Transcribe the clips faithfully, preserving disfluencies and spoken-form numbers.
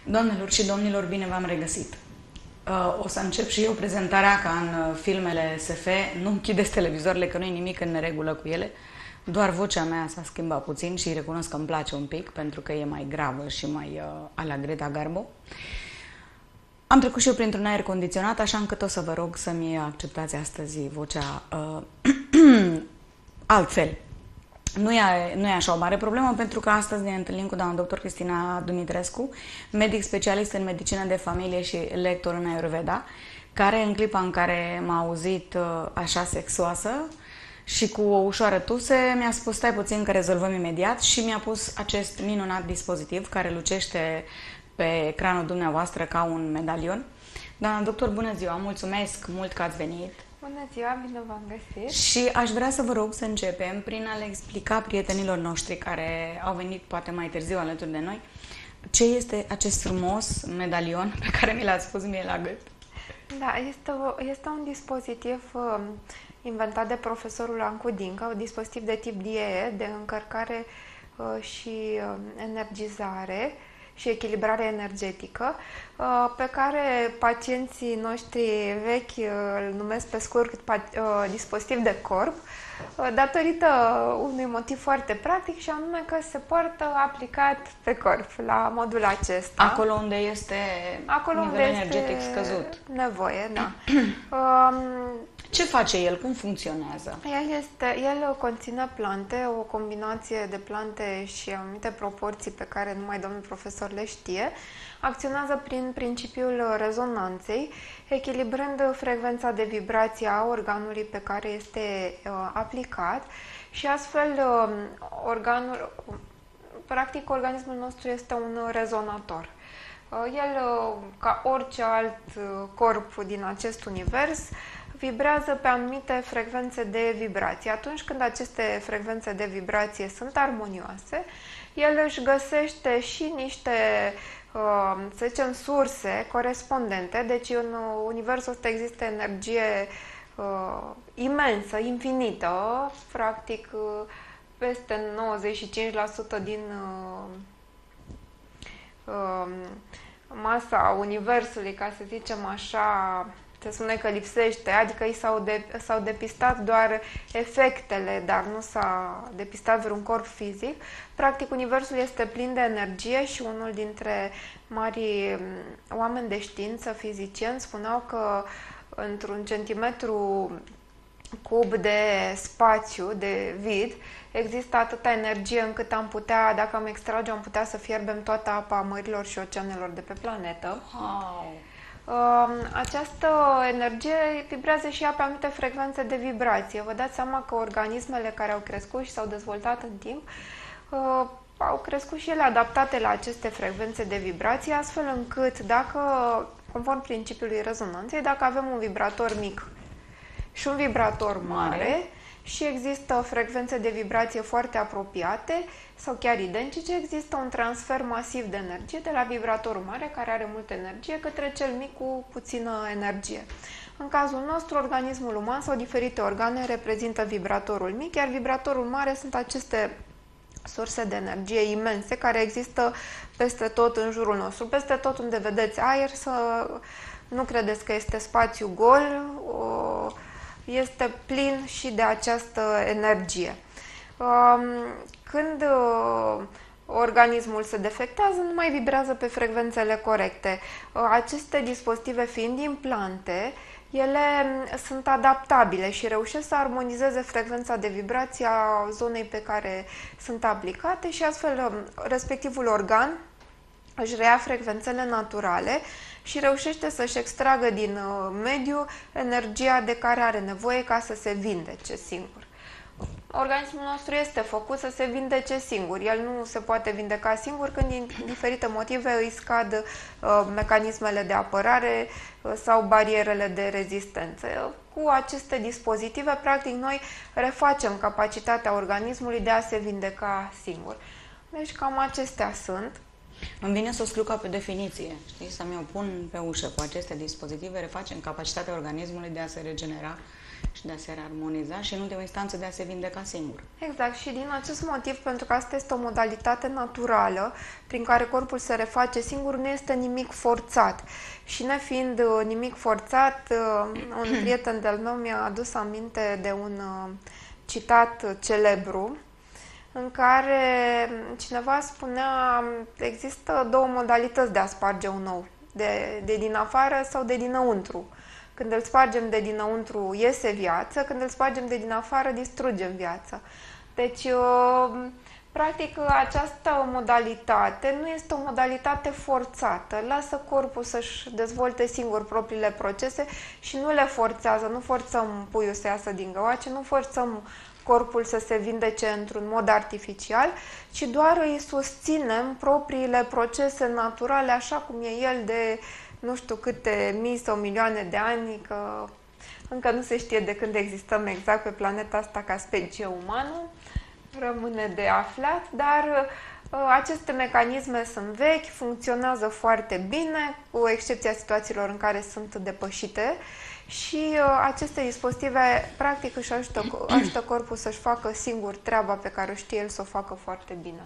Doamnelor și domnilor, bine v-am regăsit! O să încep și eu prezentarea ca în filmele S F. Nu închideți televizoarele, că nu e nimic în neregulă cu ele. Doar vocea mea s-a schimbat puțin și recunosc că îmi place un pic, pentru că e mai gravă și mai uh, a la Greta Garbo. Am trecut și eu printr-un aer condiționat, așa încât o să vă rog să-mi acceptați astăzi vocea uh, altfel. Nu e, nu e așa o mare problemă, pentru că astăzi ne întâlnim cu doamna doctor Cristina Dumitrescu, medic specialist în medicină de familie și lector în Ayurveda, care în clipa în care m-a auzit așa sexoasă și cu o ușoară tuse, mi-a spus: stai puțin că rezolvăm imediat, și mi-a pus acest minunat dispozitiv care lucește pe ecranul dumneavoastră ca un medalion. Doamna doctor, bună ziua, mulțumesc mult că ați venit. Bună ziua, bine v-am găsit. Și aș vrea să vă rog să începem prin a le explica prietenilor noștri care au venit poate mai târziu alături de noi ce este acest frumos medalion pe care mi l-ați spus mie la gât. Da, este, este un dispozitiv uh, inventat de profesorul Ancu Dincă, un dispozitiv de tip D E E, de încărcare uh, și uh, energizare și echilibrare energetică, pe care pacienții noștri vechi îl numesc pe scurt dispozitiv de corp, datorită unui motiv foarte practic, și anume că se poartă aplicat pe corp, la modul acesta. Acolo unde este Acolo nivelul unde energetic este scăzut. Nevoie, da. Ce face el? Cum funcționează? El, este, el conține plante, o combinație de plante și anumite proporții pe care numai domnul profesor le știe. Acționează prin principiul rezonanței, echilibrând frecvența de vibrație a organului pe care este uh, aplicat, și astfel uh, organul, practic organismul nostru este un rezonator. El, ca orice alt corp din acest univers, vibrează pe anumite frecvențe de vibrație. Atunci când aceste frecvențe de vibrație sunt armonioase, el își găsește și niște, să zicem, surse corespondente. Deci în universul ăsta există energie imensă, infinită, practic peste nouăzeci și cinci la sută din masa universului, ca să zicem așa, se spune că lipsește, adică i s-au, de, s-au depistat doar efectele, dar nu s-a depistat vreun corp fizic. Practic, universul este plin de energie și unul dintre marii oameni de știință, fizicieni, spuneau că într-un centimetru cub de spațiu, de vid, există atâta energie încât am putea, dacă am extrage, am putea să fierbem toată apa mărilor și oceanelor de pe planetă. Wow. Această energie vibrează și ea pe anumite frecvențe de vibrație. Vă dați seama că organismele care au crescut și s-au dezvoltat în timp au crescut și ele adaptate la aceste frecvențe de vibrație, astfel încât, dacă, conform principiului rezonanței, dacă avem un vibrator mic și un vibrator mare și există frecvențe de vibrație foarte apropiate sau chiar identice, există un transfer masiv de energie de la vibratorul mare, care are multă energie, către cel mic cu puțină energie. În cazul nostru, organismul uman sau diferite organe reprezintă vibratorul mic, iar vibratorul mare sunt aceste surse de energie imense care există peste tot în jurul nostru. Peste tot unde vedeți aer, să nu credeți că este spațiu gol, o este plin și de această energie. Când organismul se defectează, nu mai vibrează pe frecvențele corecte. Aceste dispozitive fiind implante, ele sunt adaptabile și reușesc să armonizeze frecvența de vibrație a zonei pe care sunt aplicate, și astfel respectivul organ își reia frecvențele naturale și reușește să-și extragă din mediu energia de care are nevoie ca să se vindece singur. Organismul nostru este făcut să se vindece singur. El nu se poate vindeca singur când, din diferite motive, îi scad uh, mecanismele de apărare uh, sau barierele de rezistență. Cu aceste dispozitive, practic, noi refacem capacitatea organismului de a se vindeca singur. Deci cam acestea sunt. Îmi vine să o scriu ca pe definiție, știi? Să mi-o pun pe ușă. Cu aceste dispozitive refacem capacitatea organismului de a se regenera și de a se rearmoniza și în ultima instanță de a se vindeca singur. Exact, și din acest motiv, pentru că asta este o modalitate naturală prin care corpul se reface singur, nu este nimic forțat. Și nefiind nimic forțat, un prieten de-al meu mi-a adus aminte de un citat celebru în care cineva spunea: există două modalități de a sparge un ou, de, de din afară sau de dinăuntru. Când îl spargem de dinăuntru, iese viață, când îl spargem de din afară, distrugem viața. Deci, practic, această modalitate nu este o modalitate forțată. Lasă corpul să-și dezvolte singur propriile procese și nu le forțează. Nu forțăm puiul să iasă din găoace, nu forțăm corpul să se vindece într-un mod artificial, ci doar îi susținem propriile procese naturale, așa cum e el de nu știu câte mii sau milioane de ani, că încă nu se știe de când existăm exact pe planeta asta ca specie umană, rămâne de aflat, dar aceste mecanisme sunt vechi, funcționează foarte bine, cu excepția situațiilor în care sunt depășite și aceste dispozitive practic își ajută, ajută corpul să-și facă singur treaba pe care o știe el să o facă foarte bine.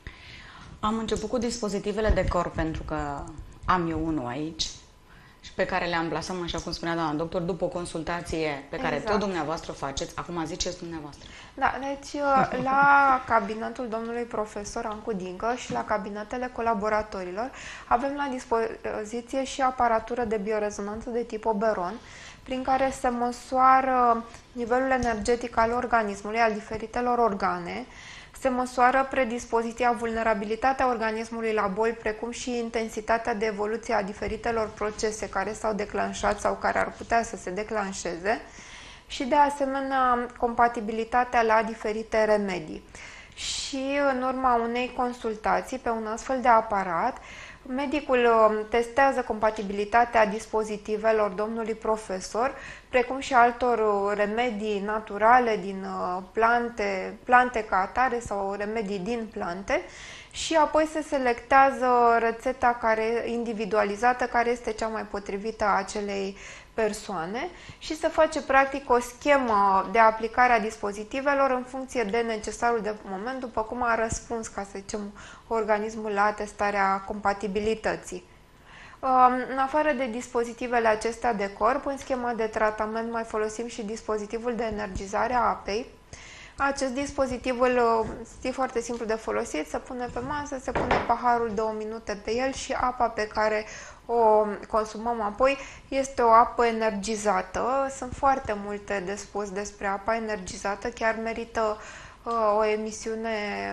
Am început cu dispozitivele de corp pentru că am eu unul aici și pe care le amplasăm, așa cum spunea doamna doctor, după o consultație pe care exact. tot dumneavoastră o faceți. Acum ziceți dumneavoastră. Da, deci la cabinetul domnului profesor Ancu Dincă și la cabinetele colaboratorilor avem la dispoziție și aparatură de biorezonanță de tip Oberon, prin care se măsoară nivelul energetic al organismului, al diferitelor organe, se măsoară predispoziția, vulnerabilitatea organismului la boli, precum și intensitatea de evoluție a diferitelor procese care s-au declanșat sau care ar putea să se declanșeze și, de asemenea, compatibilitatea la diferite remedii. Și, în urma unei consultații pe un astfel de aparat, medicul testează compatibilitatea dispozitivelor domnului profesor, precum și altor remedii naturale din plante, plante ca atare sau remedii din plante și apoi se selectează rețeta care, individualizată care este cea mai potrivită a acelei persoane și se face practic o schemă de aplicare a dispozitivelor în funcție de necesarul de moment, după cum a răspuns, ca să zicem, organismul la testarea compatibilității. În afară de dispozitivele acestea de corp, în schema de tratament mai folosim și dispozitivul de energizare a apei. Acest dispozitiv este foarte simplu de folosit, se pune pe masă, se pune paharul două minute pe el și apa pe care o consumăm apoi este o apă energizată. Sunt foarte multe de spus despre apa energizată, chiar merită uh, o emisiune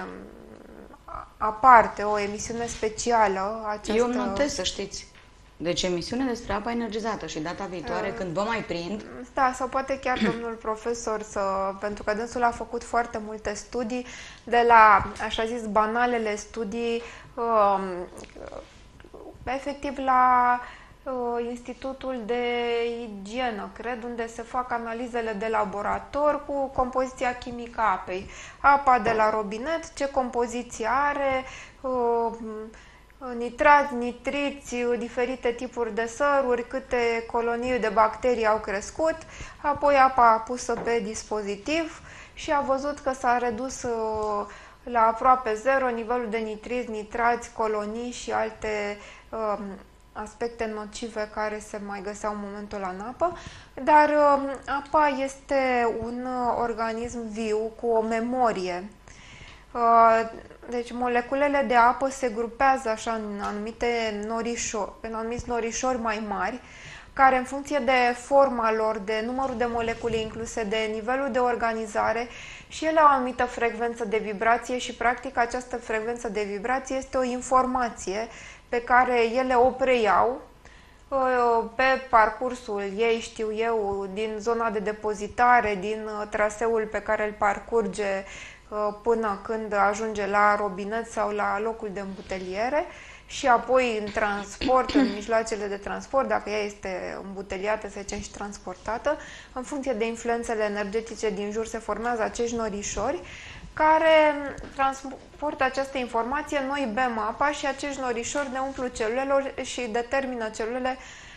aparte, o emisiune specială. Această... Eu notez, să știți. Deci emisiune despre apa energizată și data viitoare, uh, când vă mai prind... Da, sau poate chiar domnul profesor, să, pentru că dânsul a făcut foarte multe studii, de la, așa zis, banalele studii, uh, efectiv la uh, Institutul de Igienă, cred, unde se fac analizele de laborator cu compoziția chimică a apei. Apa de la robinet, ce compoziție are... Uh, nitrați, nitriți, diferite tipuri de săruri, câte colonii de bacterii au crescut, apoi apa pusă pe dispozitiv și a văzut că s-a redus la aproape zero nivelul de nitriți, nitrați, colonii și alte um, aspecte nocive care se mai găseau în momentul ăla în apă, dar um, apa este un organism viu cu o memorie. Uh, Deci moleculele de apă se grupează așa în anumite norișori, în anumiți norișori mai mari, care în funcție de forma lor, de numărul de molecule incluse, de nivelul de organizare și ele au o anumită frecvență de vibrație și practic această frecvență de vibrație este o informație pe care ele o preiau pe parcursul ei, știu eu, din zona de depozitare, din traseul pe care îl parcurge până când ajunge la robinet sau la locul de îmbuteliere și apoi în transport, în mijloacele de transport, dacă ea este îmbuteliată, să zicem, și transportată, în funcție de influențele energetice din jur se formează acești norișori care transportă această informație, noi bem apa și acești norișori ne umplu celulelor și determină celulele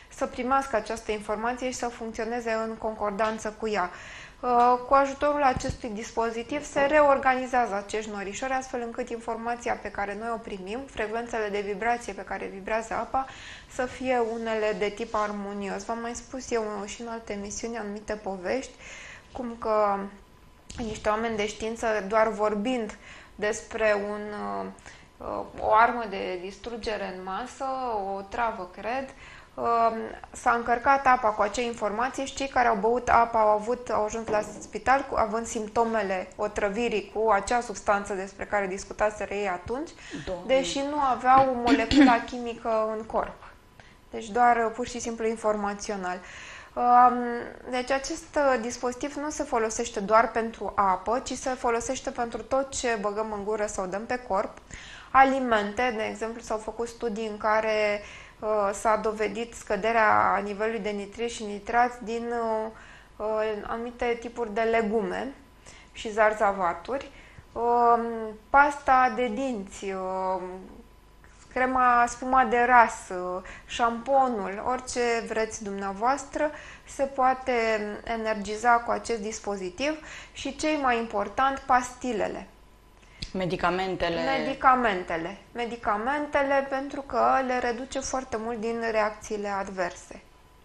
să primească această informație și să funcționeze în concordanță cu ea. Cu ajutorul acestui dispozitiv se reorganizează acești norișori, astfel încât informația pe care noi o primim, frecvențele de vibrație pe care vibrează apa, să fie unele de tip armonios. V-am mai spus eu și în alte emisiuni anumite povești, cum că niște oameni de știință, doar vorbind despre un, o armă de distrugere în masă, o travă, cred, s-a încărcat apa cu acea informație și cei care au băut apa au, avut, au ajuns la spital cu, având simptomele otrăvirii cu acea substanță despre care discutaseră ei atunci, Doamne. Deși nu aveau o moleculă chimică în corp. Deci doar pur și simplu informațional. Deci acest dispozitiv nu se folosește doar pentru apă, ci se folosește pentru tot ce băgăm în gură sau dăm pe corp. Alimente, de exemplu, s-au făcut studii în care s-a dovedit scăderea nivelului de nitriți și nitrați din uh, anumite tipuri de legume și zarzavaturi, uh, pasta de dinți, uh, crema, spuma de ras, uh, șamponul, orice vreți dumneavoastră, se poate energiza cu acest dispozitiv și, cei mai important, pastilele. Medicamentele. Medicamentele. Medicamentele pentru că le reduce foarte mult din reacțiile adverse.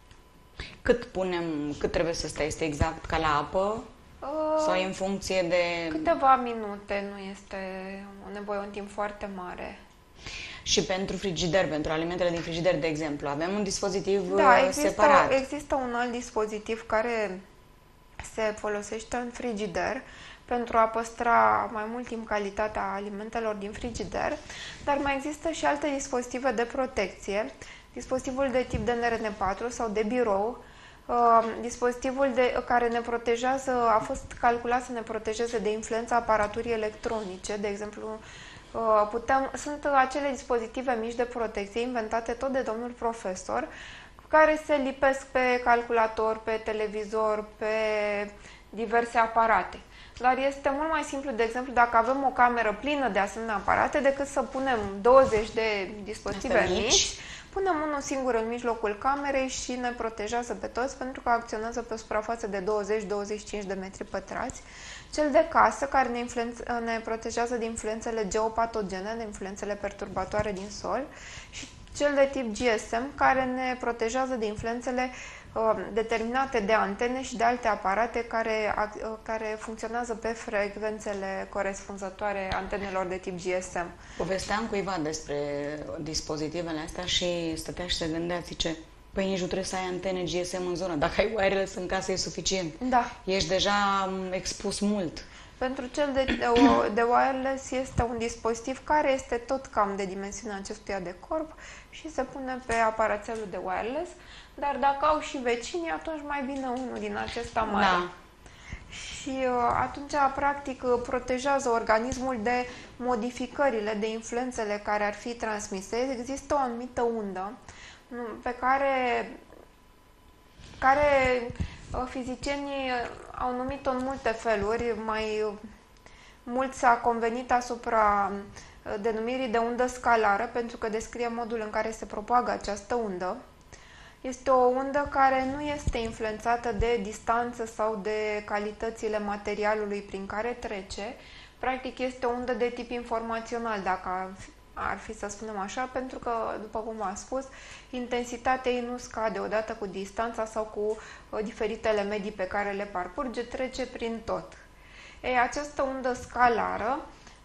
Cât punem, cât trebuie să stai? Este exact ca la apă? Uh, sau e în funcție de... Câteva minute, nu este o nevoie, un timp foarte mare. Și pentru frigider, pentru alimentele din frigider, de exemplu, avem un dispozitiv da, există, separat. Există un alt dispozitiv care se folosește în frigider pentru a păstra mai mult timp calitatea alimentelor din frigider, dar mai există și alte dispozitive de protecție, dispozitivul de tip de N R N patru sau de birou, uh, dispozitivul de, care ne protejează, a fost calculat să ne protejeze de influența aparaturii electronice, de exemplu, uh, putem, sunt acele dispozitive mici de protecție inventate tot de domnul profesor, care se lipesc pe calculator, pe televizor, pe diverse aparate. Dar este mult mai simplu, de exemplu, dacă avem o cameră plină de asemenea aparate, decât să punem douăzeci de dispozitive mici, mici, punem unul singur în mijlocul camerei și ne protejează pe toți, pentru că acționează pe o suprafață de douăzeci douăzeci și cinci de metri pătrați. Cel de casă, care ne, ne protejează de influențele geopatogene, de influențele perturbatoare din sol, și cel de tip G S M, care ne protejează de influențele uh, determinate de antene și de alte aparate care, uh, care funcționează pe frecvențele corespunzătoare antenelor de tip G S M. Povesteam cuiva despre dispozitivele astea și stătea și se gândea, zice, păi nici nu trebuie să ai antene G S M în zonă. Dacă ai wireless în casă e suficient. Da. Ești deja expus mult. Pentru cel de, de, de wireless este un dispozitiv care este tot cam de dimensiunea acestuia de corp și se pune pe aparațelul de wireless, dar dacă au și vecinii, atunci mai bine unul din acesta mare. Da. Și uh, atunci, practic, protejează organismul de modificările, de influențele care ar fi transmise. Există o anumită undă pe care, care fizicienii au numit-o în multe feluri, mai mult s-a convenit asupra denumirii de undă scalară, pentru că descrie modul în care se propagă această undă. Este o undă care nu este influențată de distanță sau de calitățile materialului prin care trece. Practic este o undă de tip informațional, dacă ar fi să spunem așa, pentru că, după cum am spus, intensitatea ei nu scade odată cu distanța sau cu diferitele medii pe care le parcurge, trece prin tot. Ei, această undă scalară,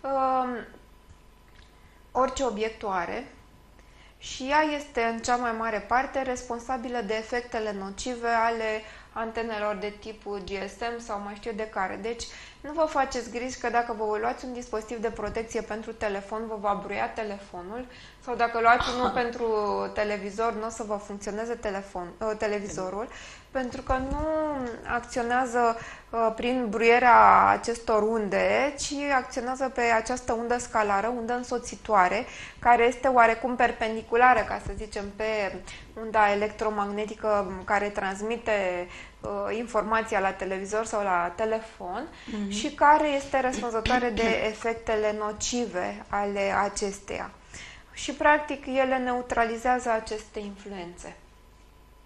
orice obiect o are și ea este în cea mai mare parte responsabilă de efectele nocive ale antenelor de tipul G S M sau mai știu de care. Deci nu vă faceți griji că dacă vă luați un dispozitiv de protecție pentru telefon, vă va bruia telefonul, sau dacă luați unul pentru televizor, nu o să vă funcționeze telefon, uh, televizorul, pentru că nu acționează uh, prin bruierea acestor unde, ci acționează pe această undă scalară, undă însoțitoare, care este oarecum perpendiculară, ca să zicem, pe unda electromagnetică care transmite uh, informația la televizor sau la telefon, mm-hmm. și care este răspunzătoare de efectele nocive ale acesteia. Și, practic, ele neutralizează aceste influențe.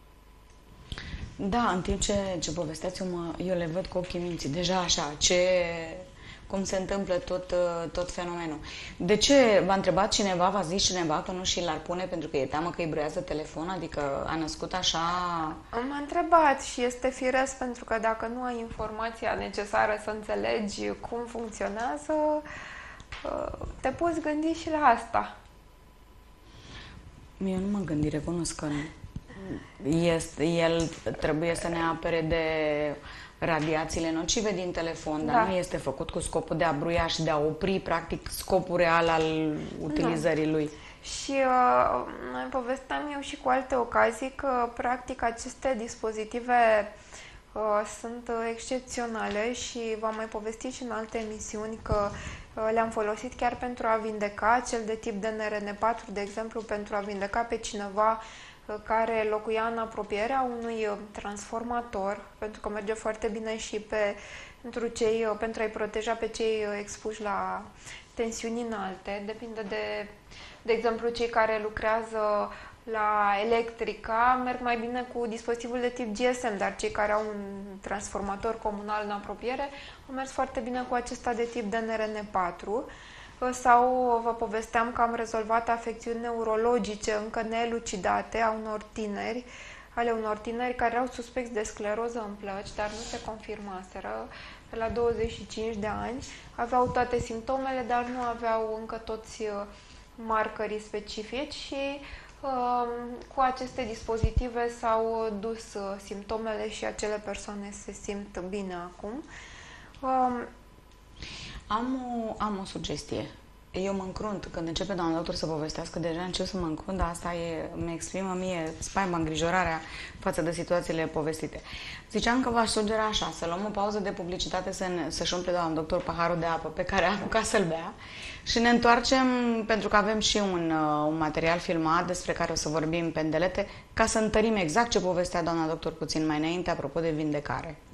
Da, în timp ce, ce povesteați, eu, mă, eu le văd cu ochii minții. Deja așa, ce, cum se întâmplă tot, tot fenomenul. De ce v-a întrebat cineva, v-a zis cineva că nu și l-ar pune pentru că e teamă că îi bruiază telefon? Adică a născut așa... M-a întrebat și este firesc pentru că dacă nu ai informația necesară să înțelegi cum funcționează, te poți gândi și la asta. Eu nu m-am gândit, recunosc că este, el trebuie să ne apere de radiațiile nocive din telefon, dar da. Nu este făcut cu scopul de a bruia și de a opri, practic, scopul real al utilizării nu. lui. Și uh, mai povesteam eu și cu alte ocazii că, practic, aceste dispozitive uh, sunt excepționale și v-am mai povestit și în alte emisiuni că uh, le-am folosit chiar pentru a vindeca cel de tip D N R N patru, de exemplu, pentru a vindeca pe cineva care locuia în apropierea unui transformator, pentru că merge foarte bine și pe, pentru, cei, pentru a-i proteja pe cei expuși la tensiuni înalte. Depinde de, de exemplu, cei care lucrează la electrica merg mai bine cu dispozitivul de tip G S M, dar cei care au un transformator comunal în apropiere au mers foarte bine cu acesta de tip D N R N patru. Sau vă povesteam că am rezolvat afecțiuni neurologice încă neelucidate a unor tineri, ale unor tineri care au suspecți de scleroză în plăci, dar nu se confirmaseră, pe la douăzeci și cinci de ani. Aveau toate simptomele, dar nu aveau încă toți marcării specifici și um, cu aceste dispozitive s-au dus simptomele și acele persoane se simt bine acum. Um, Am o, am o sugestie. Eu mă încrunt. Când începe doamna doctor să povestească, deja încep să mă încrunt, dar asta e, îmi exprimă mie spaima, îngrijorarea față de situațiile povestite. Ziceam că v-aș sugera așa, să luăm o pauză de publicitate, să ne, să-și umple doamna doctor paharul de apă pe care a apucat să-l bea și ne întoarcem, pentru că avem și un, un material filmat despre care o să vorbim pendelete, ca să întărim exact ce povestea doamna doctor puțin mai înainte, apropo de vindecare.